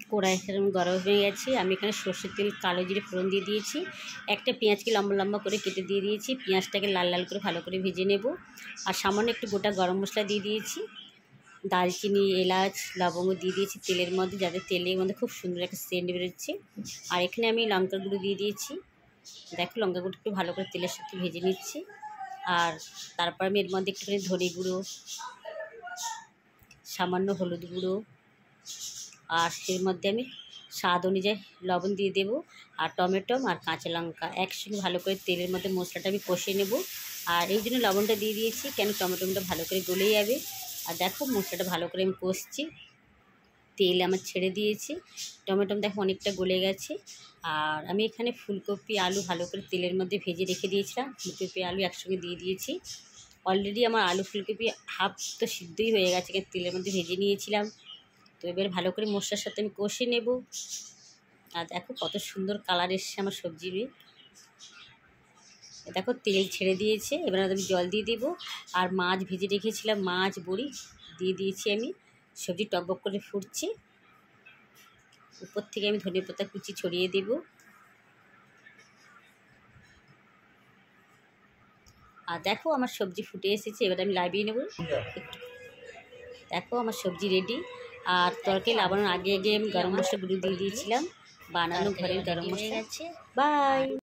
কড়াই গরম হয়ে গেছে। আমি এখানে সর্ষের তেল কালো জিরে ফোড়ন দিয়ে দিয়েছি। একটা পেঁয়াজকে লম্বা লম্বা করে কেটে দিয়ে দিয়েছি। পেঁয়াজটাকে লাল লাল করে ভালো করে ভেজে নেব। আর সামান্য একটু গোটা গরম মশলা দিয়ে দিয়েছি। দারচিনি, এলাচ, লবঙ্গ দিয়ে দিয়েছি তেলের মধ্যে, যাতে তেলের মধ্যে খুব সুন্দর একটা সেন্ট বেরোচ্ছে। আর এখানে আমি লঙ্কার গুঁড়ো দিয়ে দিয়েছি। দেখো লঙ্কা গুঁড়ো একটু ভালো করে তেলের সাথে ভেজে নিচ্ছি। আর তারপর আমি এর মধ্যে একটুখানি ধনে গুঁড়ো, সামান্য হলুদ গুঁড়ো, আর এর মধ্যে আমি স্বাদ অনুযায়ী লবণ দিয়ে দেবো। আর টমেটো আর কাঁচা লঙ্কা একসঙ্গে ভালো করে তেলের মধ্যে মশলাটা আমি কষিয়ে নেব। আর এই জন্য লবণটা দিয়ে দিয়েছি, কেন টমেটোটা ভালো করে গলে যাবে। আর দেখো মশলাটা ভালো করে আমি কষছি, তেল আমার ছেড়ে দিয়েছি, টমেটো দেখো অনেকটা গলে গেছে। আর আমি এখানে ফুলকপি আলু ভালো করে তেলের মধ্যে ভেজে রেখে দিয়েছিলাম। ফুলকপি আলু একসঙ্গে দিয়ে দিয়েছি। অলরেডি আমার আলু ফুলকপি হাফ তো সিদ্ধই হয়ে গেছে, কিন্তু তেলের মধ্যে ভেজে নিয়েছিলাম। তো এবার ভালো করে মশলার সাথে আমি কষে নেব। আর দেখো কত সুন্দর কালার এসছে আমার সবজির। দেখো তেল ছেড়ে দিয়েছে, এবার আমি জল দিয়ে দেবো। আর মাছ ভেজে রেখেছিলাম, মাছ বড়ি দিয়ে দিয়েছি আমি। সবজি টকবক করে ফুটছে। উপর থেকে আমি ধনেপাতা কুচি ছড়িয়ে দেব। আর দেখো আমার সবজি ফুটে এসেছে, এবার আমি নামিয়ে নেব। দেখো আমার সবজি রেডি। আর তরকারি লাগানোর আগে আমি গরম মশলা গুঁড়ো দিয়ে দিয়েছিলাম, বানানো ঘরের গরম মশলা। বাই।